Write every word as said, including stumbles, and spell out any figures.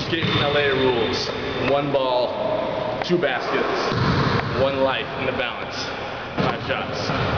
Skate in L A rules. One ball, two baskets, one life in the balance. Five shots.